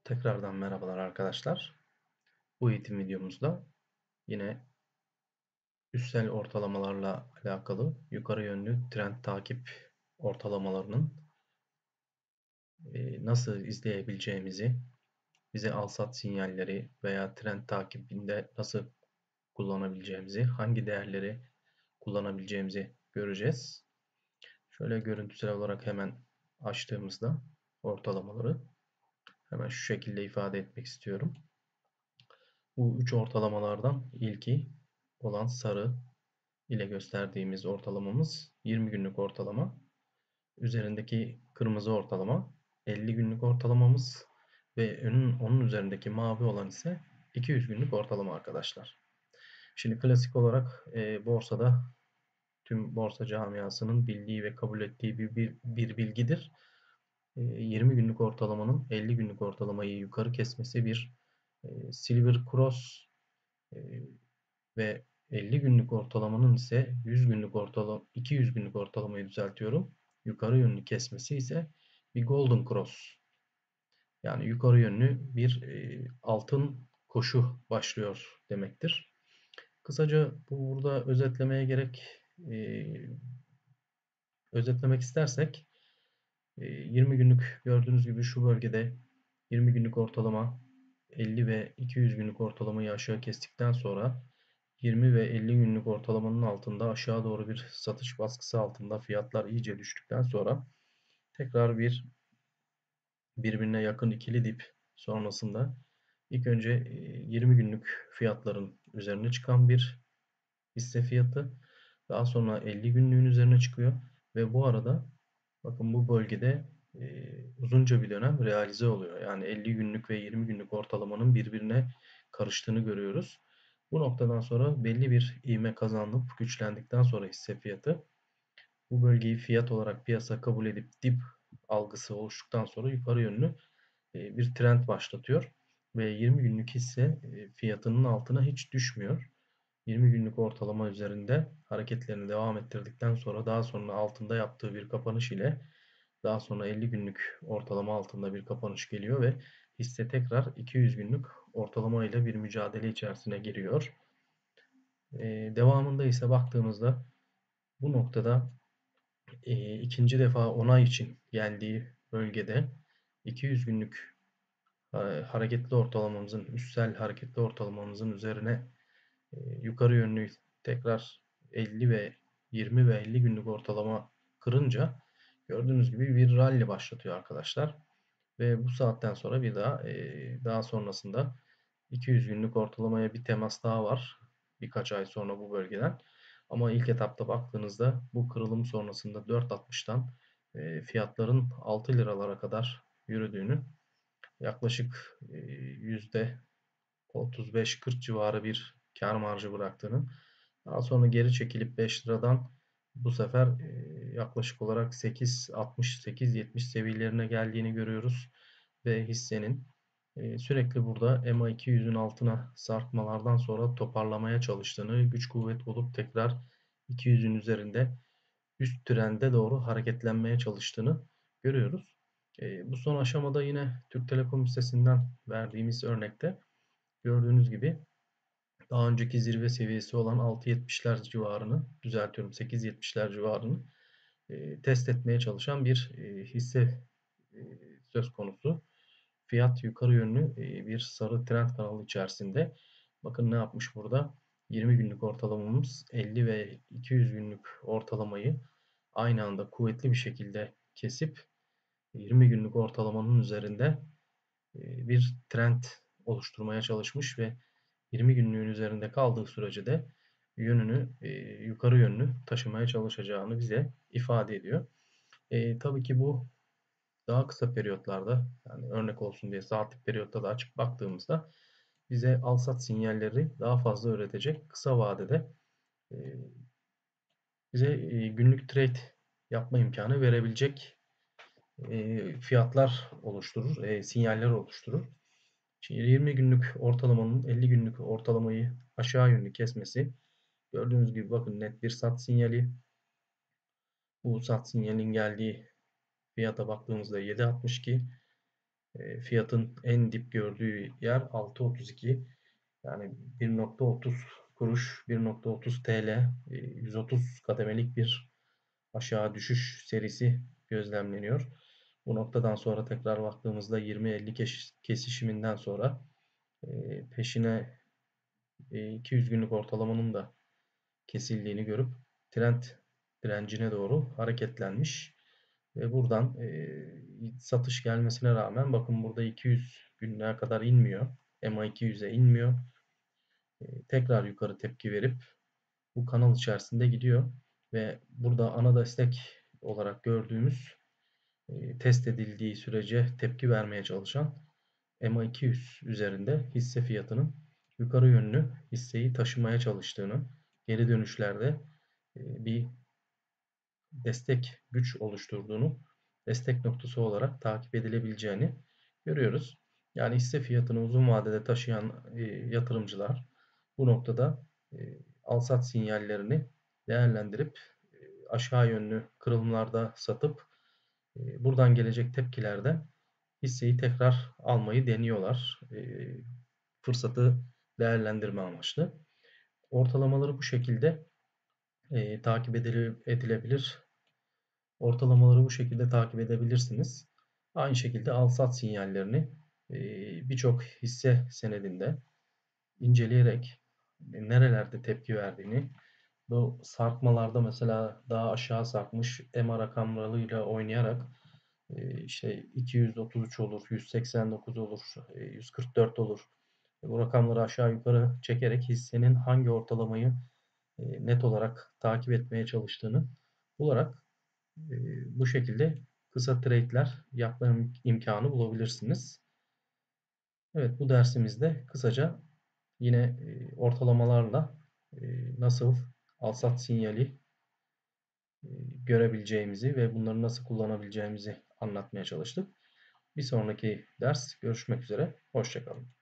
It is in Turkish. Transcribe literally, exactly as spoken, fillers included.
Tekrardan merhabalar arkadaşlar. Bu eğitim videomuzda yine üstel ortalamalarla alakalı yukarı yönlü trend takip ortalamalarının e, nasıl izleyebileceğimizi, bize al-sat sinyalleri veya trend takibinde nasıl kullanabileceğimizi, hangi değerleri kullanabileceğimizi göreceğiz. Şöyle görüntüsel olarak hemen açtığımızda ortalamaları hemen şu şekilde ifade etmek istiyorum. Bu üç ortalamalardan ilki olan sarı ile gösterdiğimiz ortalamamız yirmi günlük ortalama. Üzerindeki kırmızı ortalama elli günlük ortalamamız ve onun, onun üzerindeki mavi olan ise iki yüz günlük ortalama arkadaşlar. Şimdi klasik olarak e, borsada tüm borsa camiasının bildiği ve kabul ettiği bir, bir, bir bilgidir. E, yirmi günlük ortalamanın elli günlük ortalamayı yukarı kesmesi bir e, silver cross e, ve elli günlük ortalamanın ise yüz günlük ortalama iki yüz günlük ortalamayı düzeltiyorum. Yukarı yönlü kesmesi ise bir golden cross. Yani yukarı yönlü bir e, altın koşu başlıyor demektir. Kısaca bu burada özetlemeye gerek e, özetlemek istersek e, yirmi günlük gördüğünüz gibi şu bölgede yirmi günlük ortalama elli ve iki yüz günlük ortalamayı aşağı kestikten sonra yirmi ve elli günlük ortalamanın altında aşağı doğru bir satış baskısı altında fiyatlar iyice düştükten sonra tekrar bir birbirine yakın ikili dip sonrasında ilk önce yirmi günlük fiyatların üzerine çıkan bir hisse fiyatı, daha sonra elli günlüğün üzerine çıkıyor ve bu arada bakın bu bölgede e, uzunca bir dönem realize oluyor. Yani elli günlük ve yirmi günlük ortalamanın birbirine karıştığını görüyoruz. Bu noktadan sonra belli bir ivme kazanıp güçlendikten sonra hisse fiyatı bu bölgeyi fiyat olarak piyasa kabul edip dip algısı oluştuktan sonra yukarı yönlü e, bir trend başlatıyor ve yirmi günlük hisse e, fiyatının altına hiç düşmüyor. yirmi günlük ortalama üzerinde hareketlerini devam ettirdikten sonra daha sonra altında yaptığı bir kapanış ile daha sonra elli günlük ortalama altında bir kapanış geliyor ve hisse tekrar iki yüz günlük ortalama ile bir mücadele içerisine giriyor. Ee, devamında ise baktığımızda bu noktada e, ikinci defa onay için geldiği bölgede iki yüz günlük e, hareketli ortalamamızın, üstel hareketli ortalamamızın üzerine e, yukarı yönlü tekrar elli ve yirmi ve elli günlük ortalama kırınca gördüğünüz gibi bir rally başlatıyor arkadaşlar. Ve bu saatten sonra bir daha e, daha sonrasında iki yüz günlük ortalamaya bir temas daha var. Birkaç ay sonra bu bölgeden. Ama ilk etapta baktığınızda bu kırılım sonrasında dört altmıştan e, fiyatların altı liralara kadar yürüdüğünü, yaklaşık e, yüzde otuz beş kırk civarı bir kar marjı bıraktığını, daha sonra geri çekilip beş liradan bu sefer e, yaklaşık olarak sekiz altmış sekiz yetmiş seviyelerine geldiğini görüyoruz ve hissenin e, sürekli burada E M A iki yüzün altına sarkmalardan sonra toparlamaya çalıştığını, güç kuvvet bulup tekrar iki yüzün üzerinde üst trende doğru hareketlenmeye çalıştığını görüyoruz. E, bu son aşamada yine Türk Telekom hissesinden verdiğimiz örnekte gördüğünüz gibi daha önceki zirve seviyesi olan altı yetmişler civarını, düzeltiyorum sekiz yetmişler civarını e, test etmeye çalışan bir e, hisse e, söz konusu. Fiyat yukarı yönlü e, bir sarı trend kanalı içerisinde. Bakın ne yapmış burada? yirmi günlük ortalamamız elli ve iki yüz günlük ortalamayı aynı anda kuvvetli bir şekilde kesip yirmi günlük ortalamanın üzerinde e, bir trend oluşturmaya çalışmış ve yirmi günlüğün üzerinde kaldığı sürece de yönünü e, yukarı yönlü taşımaya çalışacağını bize ifade ediyor. E, tabii ki bu daha kısa periyotlarda, yani örnek olsun diye saatlik periyotta da açıp baktığımızda bize al-sat sinyalleri daha fazla üretecek. Kısa vadede e, bize e, günlük trade yapma imkanı verebilecek e, fiyatlar oluşturur, e, sinyaller oluşturur. Şimdi yirmi günlük ortalamanın elli günlük ortalamayı aşağı yönlü kesmesi, gördüğünüz gibi bakın net bir sat sinyali. Bu sat sinyalin geldiği fiyata baktığımızda yedi altmış iki. E, fiyatın en dip gördüğü yer altı otuz iki. Yani bir nokta otuz kuruş, bir nokta otuz T L, e, yüz otuz kademelik bir aşağı düşüş serisi gözlemleniyor. Bu noktadan sonra tekrar baktığımızda yirmi elli kesişiminden sonra e, peşine e, iki yüz günlük ortalamanın da kesildiğini görüp trend direncine doğru hareketlenmiş. Ve buradan e, satış gelmesine rağmen bakın burada iki yüz günlüğe kadar inmiyor. E M A iki yüze inmiyor. E, tekrar yukarı tepki verip bu kanal içerisinde gidiyor. Ve burada ana destek olarak gördüğümüz e, test edildiği sürece tepki vermeye çalışan E M A iki yüz üzerinde hisse fiyatının yukarı yönlü hisseyi taşımaya çalıştığını, geri dönüşlerde e, bir destek güç oluşturduğunu, destek noktası olarak takip edilebileceğini görüyoruz. Yani hisse fiyatını uzun vadede taşıyan e, yatırımcılar bu noktada e, al-sat sinyallerini değerlendirip e, aşağı yönlü kırılımlarda satıp e, buradan gelecek tepkilerde hisseyi tekrar almayı deniyorlar. E, fırsatı değerlendirme amaçlı. Ortalamaları bu şekilde e, takip edilebilir. Ortalamaları bu şekilde takip edebilirsiniz. Aynı şekilde al-sat sinyallerini e, birçok hisse senedinde inceleyerek e, nerelerde tepki verdiğini, bu sarkmalarda mesela daha aşağı sarkmış E M A rakamlarıyla oynayarak e, işte iki yüz otuz üç olur, yüz seksen dokuz olur, e, yüz kırk dört olur. Bu rakamları aşağı yukarı çekerek hissenin hangi ortalamayı e, net olarak takip etmeye çalıştığını bularak e, bu şekilde kısa trade'ler yapma imkanı bulabilirsiniz. Evet, bu dersimizde kısaca yine e, ortalamalarla e, nasıl al-sat sinyali e, görebileceğimizi ve bunları nasıl kullanabileceğimizi anlatmaya çalıştık. Bir sonraki ders görüşmek üzere. Hoşça kalın.